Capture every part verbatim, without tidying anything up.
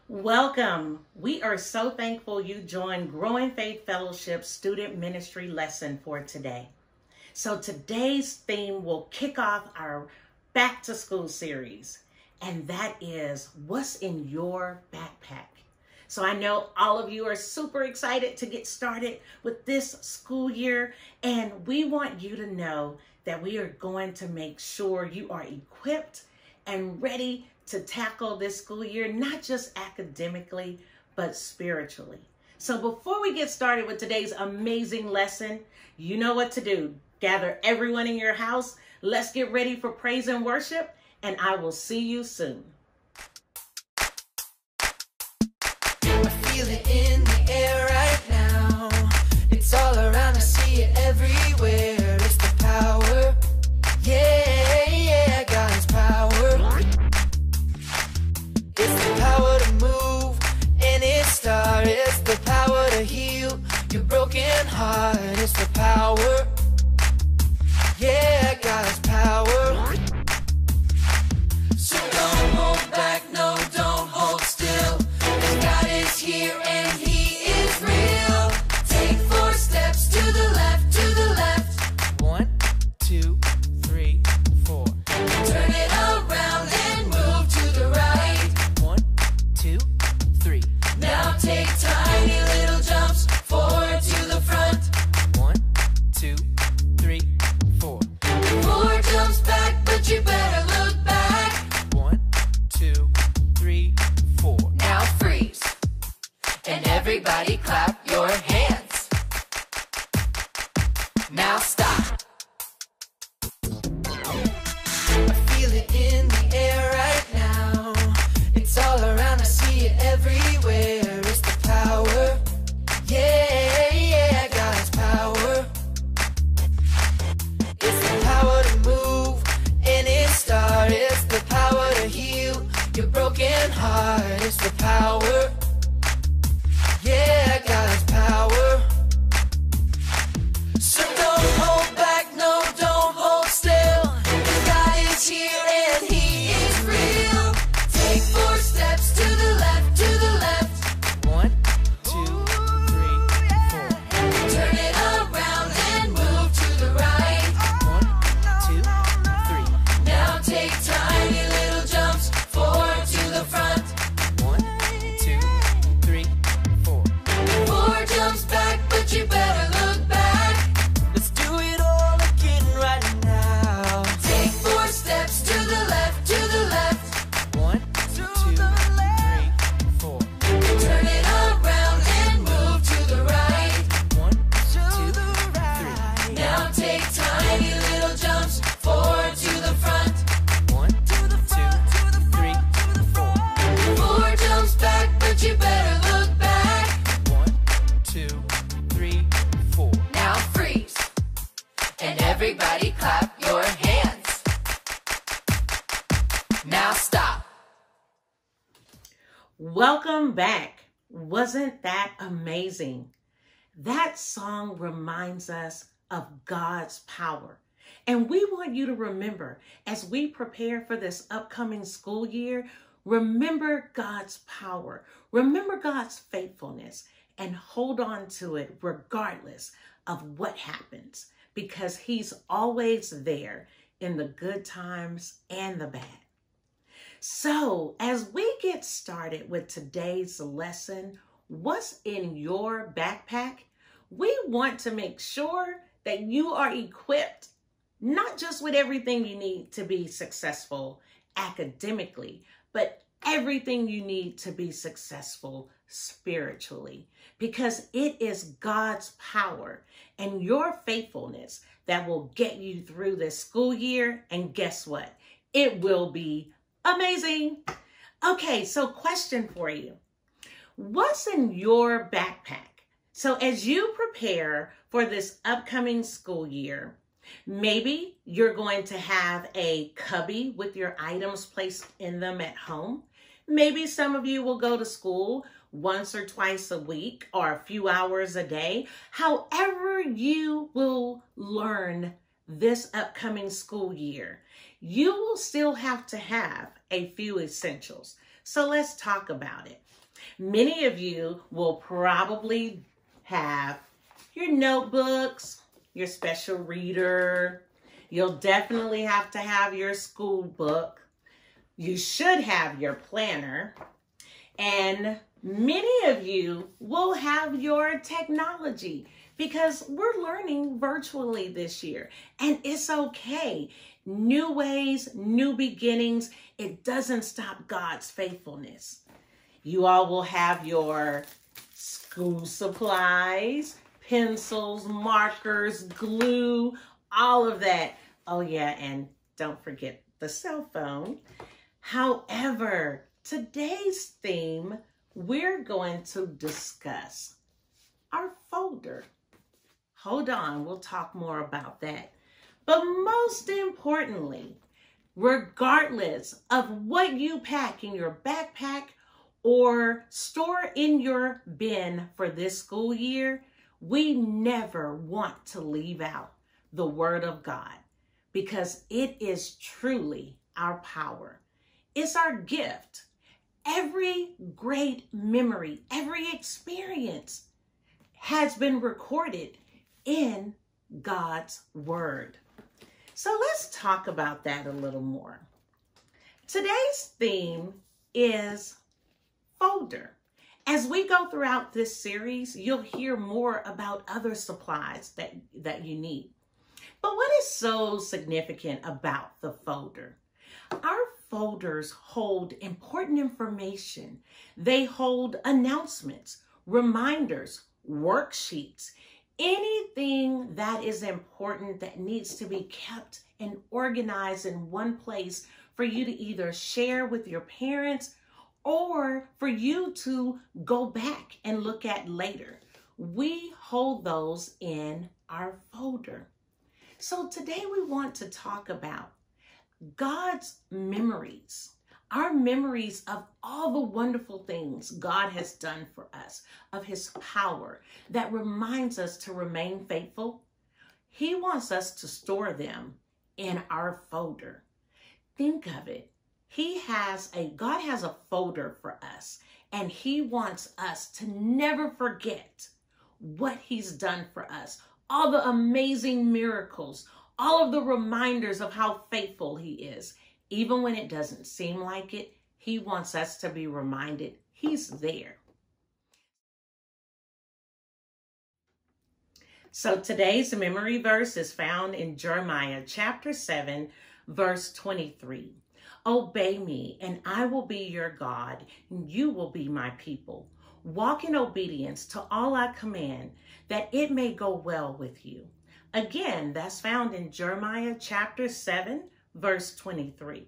Welcome. We are so thankful you joined Growing Faith Fellowship Student Ministry lesson for today. So today's theme will kick off our Back to School series, and that is what's in your backpack. So I know all of you are super excited to get started with this school year, and we want you to know that we are going to make sure you are equipped and ready to tackle this school year, not just academically, but spiritually. So before we get started with today's amazing lesson, you know what to do. Gather everyone in your house. Let's get ready for praise and worship, and I will see you soon. I feel it in the air right now. It's all around, I see it everywhere. It's the power. Yeah, yeah, God's power. It's the power to move any star. It's the power to heal your broken heart. It's the power. Yeah, God's power. So don't hold back, no, don't hold still. 'Cause God is here and He is real. Take four steps to the left, to the left. One, two, three, four. Turn it around and move to the right. One, two, three. Now take tiny little jumps forward to the front. One, two, three, four. Four jumps back, but you better look back. One, two, three, four. Now freeze. And everybody clap your hands. Now stop. I feel it in the air right now. It's all around, I see it everywhere. It's the power. Yeah, yeah, God's power. It's the power to move any star. It's the power to heal your broken heart. It's the power. Yeah, God's power. So don't hold back, no, don't hold still. 'Cause God is here and He is real. Take four steps to the left, to the left. One, two, three, four. Turn it around and move to the right. One, two, three. Now take tiny little jumps forward to the front. One, two, three, four. Four jumps back, but you better look back. Let's do it all again right now. Take four steps to the left, to the left. One, two, three, four. Turn it around and move to the right. One, two, three. Now take tiny little jumps forward to the front. One, two, three, four. Four jumps back, but you better look back. One, two, three, four. Now freeze. And everybody clap your hands. Now stop. Welcome back. Wasn't that amazing? That song reminds us of God's power. And we want you to remember, as we prepare for this upcoming school year, remember God's power, remember God's faithfulness, and hold on to it regardless of what happens, because He's always there in the good times and the bad. So as we get started with today's lesson, what's in your backpack? We want to make sure that you are equipped, not just with everything you need to be successful academically, but everything you need to be successful spiritually, because it is God's power and your faithfulness that will get you through this school year. And guess what? It will be amazing. Okay, so question for you. What's in your backpack? So as you prepare for this upcoming school year, maybe you're going to have a cubby with your items placed in them at home. Maybe some of you will go to school once or twice a week or a few hours a day. However you will learn this upcoming school year, you will still have to have a few essentials. So let's talk about it. Many of you will probably have your notebooks, your special reader. You'll definitely have to have your school book. You should have your planner. And many of you will have your technology because we're learning virtually this year. And it's okay. New ways, new beginnings. It doesn't stop God's faithfulness. You all will have your school supplies, pencils, markers, glue, all of that. Oh yeah, and don't forget the cell phone. However, today's theme, we're going to discuss our folder. Hold on, we'll talk more about that. But most importantly, regardless of what you pack in your backpack or store in your bin for this school year, we never want to leave out the Word of God because it is truly our power. It's our gift. Every great memory, every experience has been recorded in God's Word. So let's talk about that a little more. Today's theme is folder. As we go throughout this series, you'll hear more about other supplies that, that you need. But what is so significant about the folder? Our folders hold important information. They hold announcements, reminders, worksheets, anything that is important that needs to be kept and organized in one place for you to either share with your parents or for you to go back and look at later. We hold those in our folder. So today we want to talk about God's memories, our memories of all the wonderful things God has done for us, of his power that reminds us to remain faithful. He wants us to store them in our folder. Think of it. He has a, God has a folder for us, and he wants us to never forget what he's done for us. All the amazing miracles, all of the reminders of how faithful he is. Even when it doesn't seem like it, he wants us to be reminded he's there. So today's memory verse is found in Jeremiah chapter seven, verse twenty-three. Obey me, and I will be your God, and you will be my people. Walk in obedience to all I command, that it may go well with you. Again, that's found in Jeremiah chapter seven, verse twenty-three.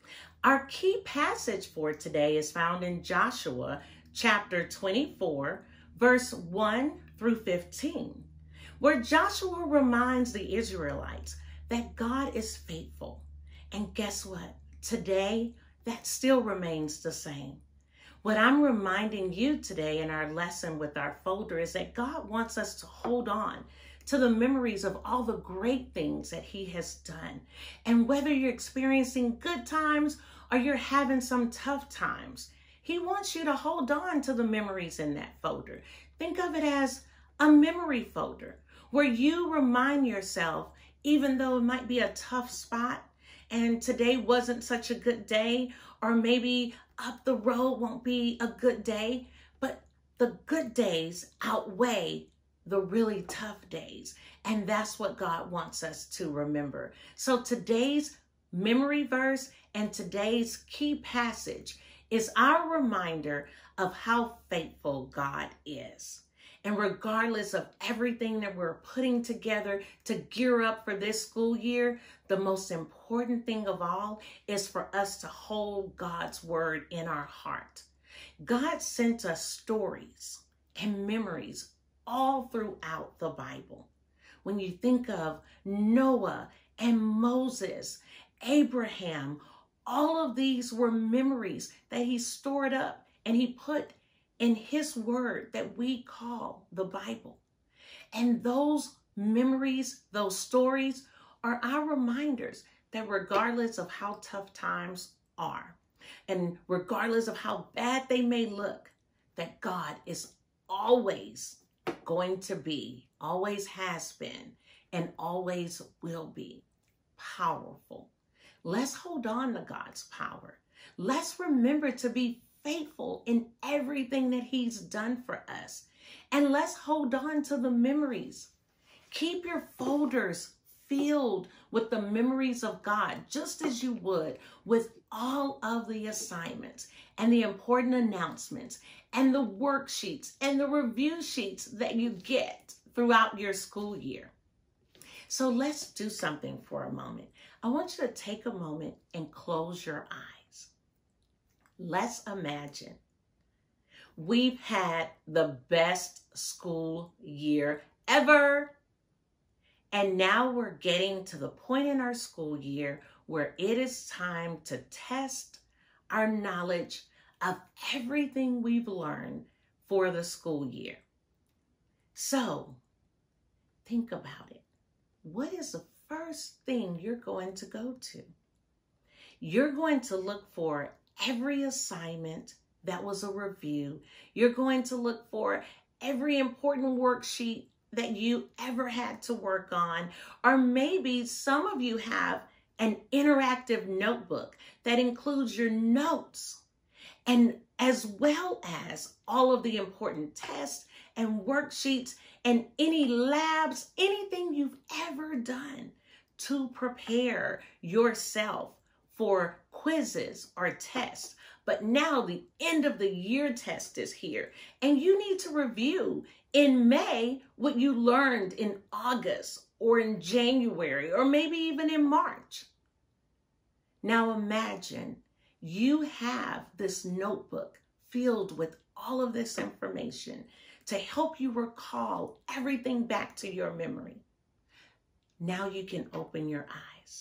Our key passage for today is found in Joshua chapter twenty-four, verse one through fifteen, where Joshua reminds the Israelites that God is faithful. And guess what? Today, that still remains the same. What I'm reminding you today in our lesson with our folder is that God wants us to hold on to the memories of all the great things that he has done. And whether you're experiencing good times or you're having some tough times, he wants you to hold on to the memories in that folder. Think of it as a memory folder where you remind yourself, even though it might be a tough spot and today wasn't such a good day, or maybe up the road won't be a good day, but the good days outweigh the really tough days. And that's what God wants us to remember. So today's memory verse and today's key passage is our reminder of how faithful God is. And regardless of everything that we're putting together to gear up for this school year, the most important thing of all is for us to hold God's word in our heart. God sent us stories and memories all throughout the Bible. When you think of Noah and Moses, Abraham, all of these were memories that he stored up and he put in his word that we call the Bible. And those memories, those stories are our reminders that regardless of how tough times are, And regardless of how bad they may look, that God is always going to be, always has been, and always will be powerful. Let's hold on to God's power. Let's remember to be faithful in everything that he's done for us. And let's hold on to the memories. Keep your folders filled with the memories of God, just as you would with all of the assignments and the important announcements and the worksheets and the review sheets that you get throughout your school year. So let's do something for a moment. I want you to take a moment and close your eyes. Let's imagine we've had the best school year ever. And now we're getting to the point in our school year where it is time to test our knowledge of everything we've learned for the school year. So think about it. What is the first thing you're going to go to? You're going to look for every assignment that was a review. You're going to look for every important worksheet that you ever had to work on. Or maybe some of you have an interactive notebook that includes your notes, and as well as all of the important tests and worksheets and any labs, anything you've ever done to prepare yourself for quizzes or tests. But now the end of the year test is here, and you need to review in May what you learned in August or in January or maybe even in March. Now imagine you have this notebook filled with all of this information to help you recall everything back to your memory. Now you can open your eyes.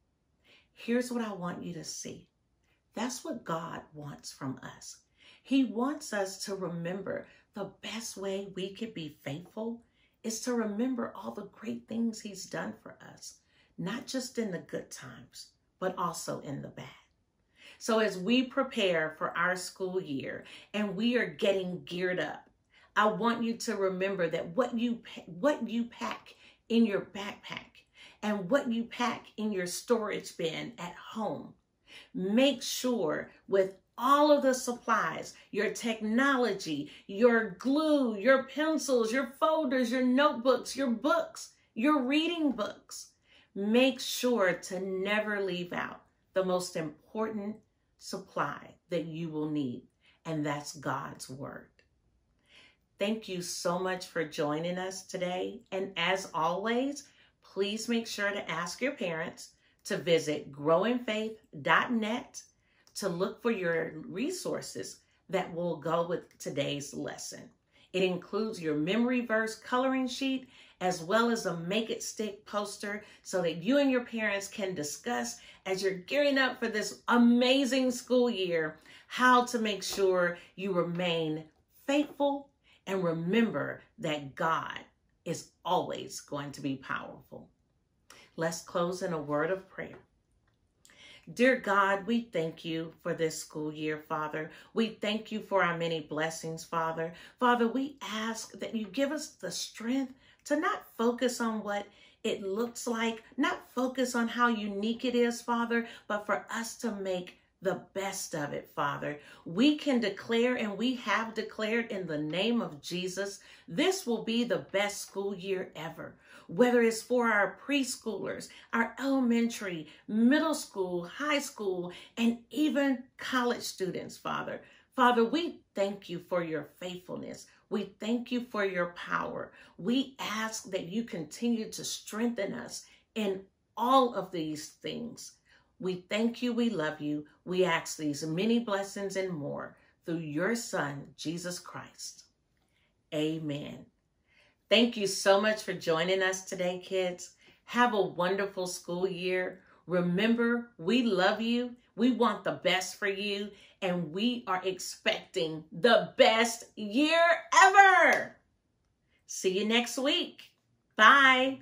Here's what I want you to see. That's what God wants from us. He wants us to remember the best way we could be faithful is to remember all the great things he's done for us, not just in the good times, but also in the bad. So as we prepare for our school year and we are getting geared up, I want you to remember that what you, what you pack in your backpack and what you pack in your storage bin at home, make sure with all of the supplies, your technology, your glue, your pencils, your folders, your notebooks, your books, your reading books, make sure to never leave out the most important supply that you will need, and that's God's word. Thank you so much for joining us today. And as always, please make sure to ask your parents to visit growing faith dot net to look for your resources that will go with today's lesson. It includes your memory verse coloring sheet, as well as a Make It Stick poster so that you and your parents can discuss as you're gearing up for this amazing school year, how to make sure you remain faithful and remember that God is always going to be powerful. Let's close in a word of prayer. Dear God, we thank you for this school year, Father. We thank you for our many blessings, Father. Father, we ask that you give us the strength to not focus on what it looks like, not focus on how unique it is, Father, but for us to make the best of it, Father. We can declare, and we have declared in the name of Jesus, this will be the best school year ever. Whether it's for our preschoolers, our elementary, middle school, high school, and even college students, Father. Father, we thank you for your faithfulness. We thank you for your power. We ask that you continue to strengthen us in all of these things. We thank you. We love you. We ask these many blessings and more through your Son, Jesus Christ. Amen. Thank you so much for joining us today, kids. Have a wonderful school year. Remember, we love you. We want the best for you. And we are expecting the best year ever. See you next week. Bye.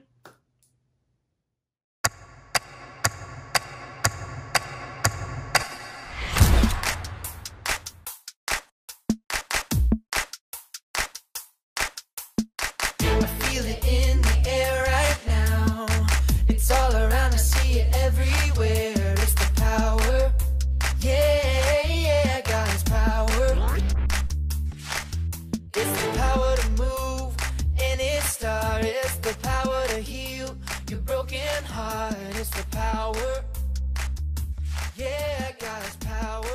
heart, it's the power. Yeah, God's power.